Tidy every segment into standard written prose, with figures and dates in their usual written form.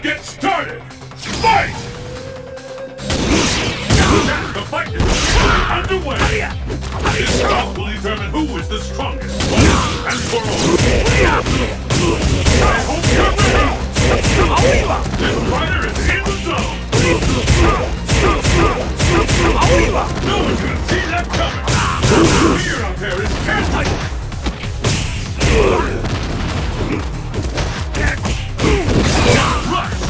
Get started! Fight! The fight is underway! This bout will determine who is the strongest, once and for all. I hope you're ready! This fighter is in the zone! No one can see that coming! Fear out there is canceled! Rush!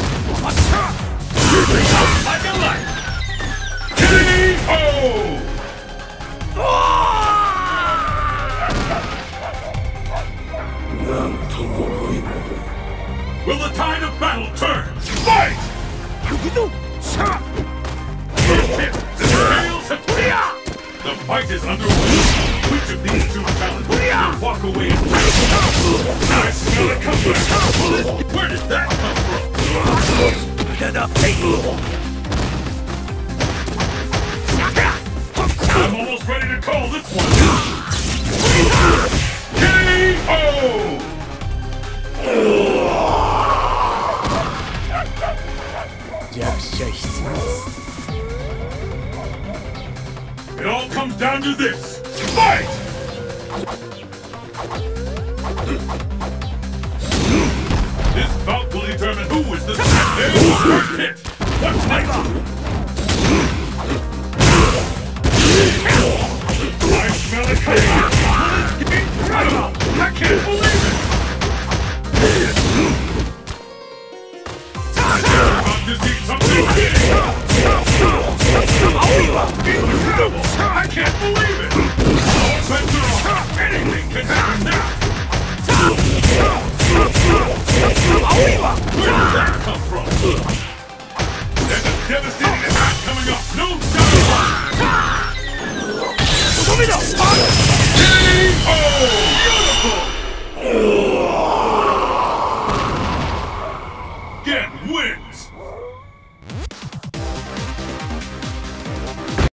Like a light! K.O. Will the tide of battle turn? Fight! First hit, the scales have tipped. The fight is underway. Which of these two talents will walk away and I smell a comeback. Where did that come from? I'm almost ready to call this one. K.O. It all comes down to this. Fight! This bout will determine who is the best. There's the first hit. What's next? I smell it coming. I can't believe it. I'm about to see something big. Incredible! I can't believe it! All bets are off! Anything can happen now! Where did that come from? There's a devastating attack coming up! No doubt about it! K.O. Beautiful! Gen wins!